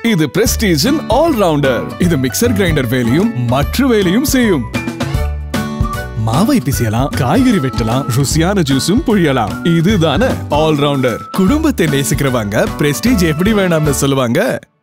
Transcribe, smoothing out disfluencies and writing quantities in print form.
இது பிரஸ்டீஜின் ஆல்ரவுண்டர். இது மிக்சர் கிரைண்டர் வேலையும் மற்ற வேலையும் செய்யும். மாவை பிசையலாம், காய்கறி வெட்டலாம், ருசியான ஜூஸும் புழியலாம். இதுதானே ஆல்ரவுண்டர். குடும்பத்தை நேசிக்கிறவங்க பிரஸ்டீஜ் எப்படி வேணாம்னு சொல்லுவாங்க.